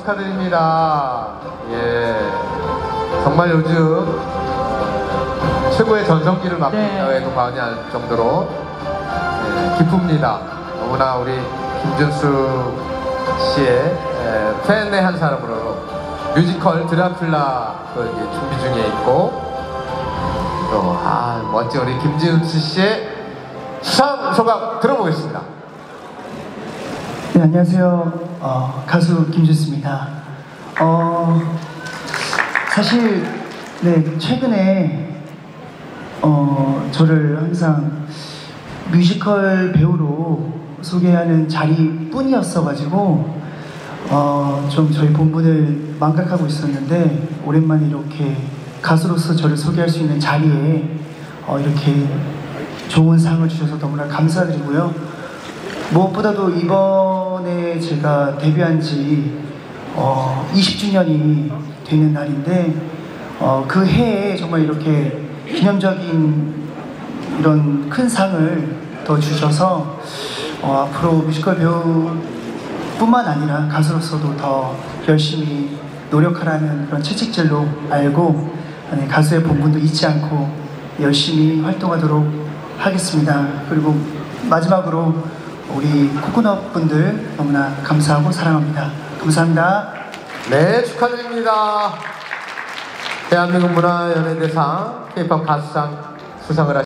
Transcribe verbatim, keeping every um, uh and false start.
축하드립니다. 예, 정말 요즘 최고의 전성기를 맞고 네. 있다고 해도 과언이 아닐 정도로 예, 기쁩니다. 너무나 우리 김준수 씨의 예, 팬의 한 사람으로 뮤지컬 드라큘라도 이제 준비 중에 있고, 또 아, 멋진 우리 김준수 씨의 수상 소감 들어보겠습니다. 네, 안녕하세요. 어, 가수 김준수입니다. 어, 사실 네, 최근에 어, 저를 항상 뮤지컬 배우로 소개하는 자리뿐이었어가지고 어, 좀 저희 본분을 망각하고 있었는데, 오랜만에 이렇게 가수로서 저를 소개할 수 있는 자리에 어, 이렇게 좋은 상을 주셔서 너무나 감사드리고요. 무엇보다도 이번에 제가 데뷔한 지 어, 이십 주년이 되는 날인데, 어, 그 해에 정말 이렇게 기념적인 이런 큰 상을 더 주셔서 어, 앞으로 뮤지컬 배우뿐만 아니라 가수로서도 더 열심히 노력하라는 그런 채찍질로 알고, 네, 가수의 본분도 잊지 않고 열심히 활동하도록 하겠습니다. 그리고 마지막으로 우리 코코넛 분들 너무나 감사하고 사랑합니다. 감사합니다. 네, 축하드립니다. 대한민국 문화연예대상 K-팝 가수상 수상을 하신